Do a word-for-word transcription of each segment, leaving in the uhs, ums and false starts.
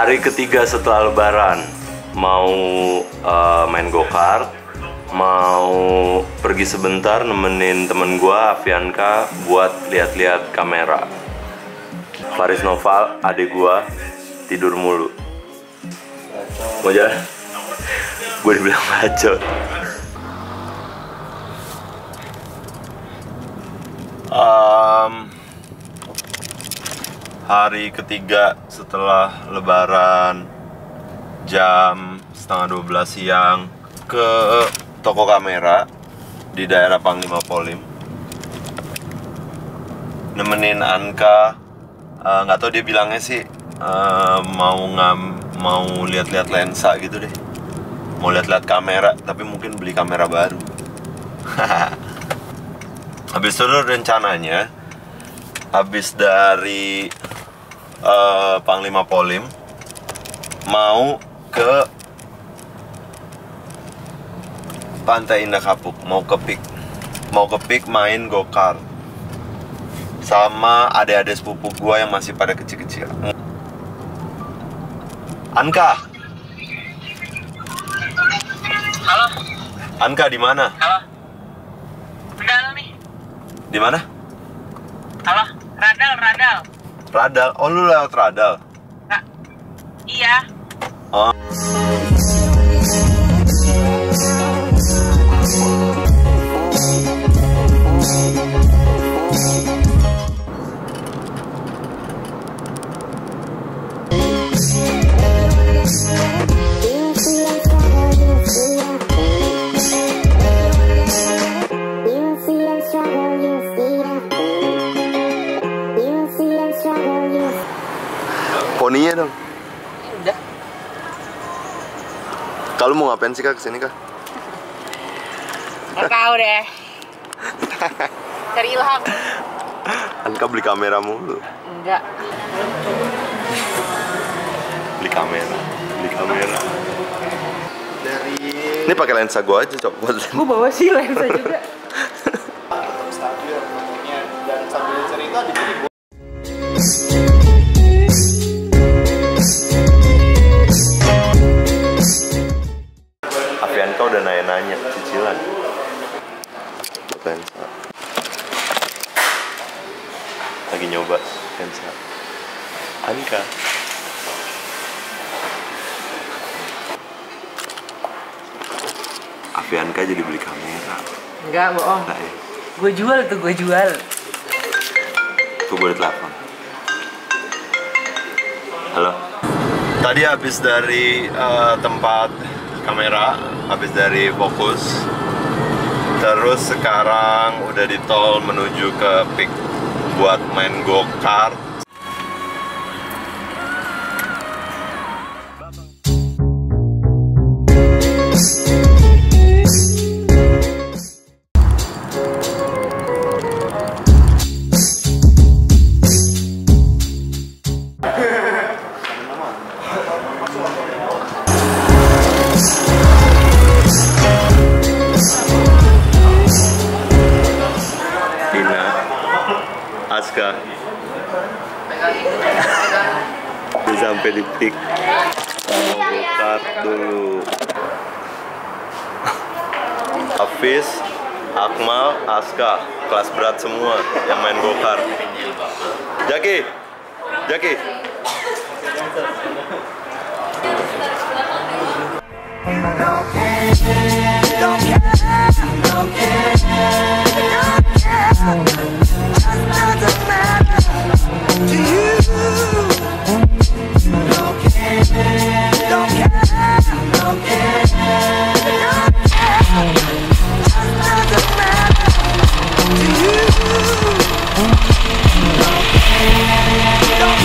Hari ketiga setelah Lebaran, mau uh, main go-kart, mau pergi sebentar nemenin temen gua Afianka buat lihat-lihat kamera. Faris Noval, adik gua, tidur mulu. Mau jalan? Gue dibilang bacot. Um, hari ketiga setelah Lebaran, jam setengah dua belas siang, ke toko kamera di daerah Panglima Polim, nemenin Anka. Nggak uh, tahu dia bilangnya sih uh, mau ngam mau lihat-lihat lensa gitu deh, mau lihat-lihat kamera, tapi mungkin beli kamera baru. Habis itu rencananya, habis dari uh, Panglima Polim mau ke Pantai Indah Kapuk, mau ke Pik, mau ke Pik main go-kart sama adik-adik sepupu gua yang masih pada kecil-kecil. Anka. Halo. Anka di mana? Halo. Radal nih. Di mana? Halo, Radal, Radal. Radal. Oh, lu lewat Radal. Nah, iya. Oh. Poninya dong. Udah. Kalau mau ngapain sih Kak kesini Kak? Nggak tahu deh. Cari ilham. Anka beli kamera mulu. Enggak. Beli kamera, beli kamera. Dari ini pakai lensa gua aja coba. Gua bawa sih lensa juga. Tetap stabil pokoknya, dan sambil cerita di sini. Afianka udah nanya-nanya cicilan lensa. Lagi nyoba lensa Anka. Afianka jadi beli kamera. Enggak, bohong. Nah, ya. Gue jual tuh, gue jual. Tuh boleh telepon. Halo. Tadi habis dari uh, tempat kamera, habis dari fokus, terus sekarang udah di tol menuju ke Pik buat main go-kart. Aska udah sampai di Pik, go-kart dulu. Hafiz, Akmal, Aska, kelas berat semua yang main go-kart. Jaki, Jaki.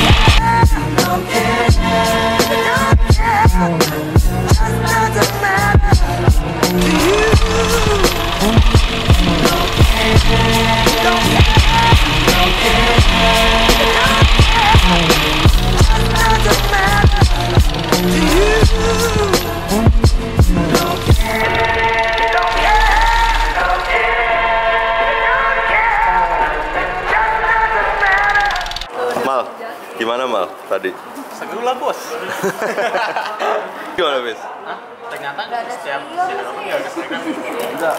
Doesn't matter. Gimana Mal tadi? Seru lah bos. Gimana Bis? Hah? Ternyata nggak ada setiap setiap orang nggak ada seragam. Enggak.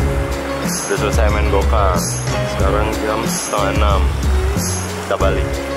Udah selesai main go-kart. Sekarang jam setengah enam. Kita balik.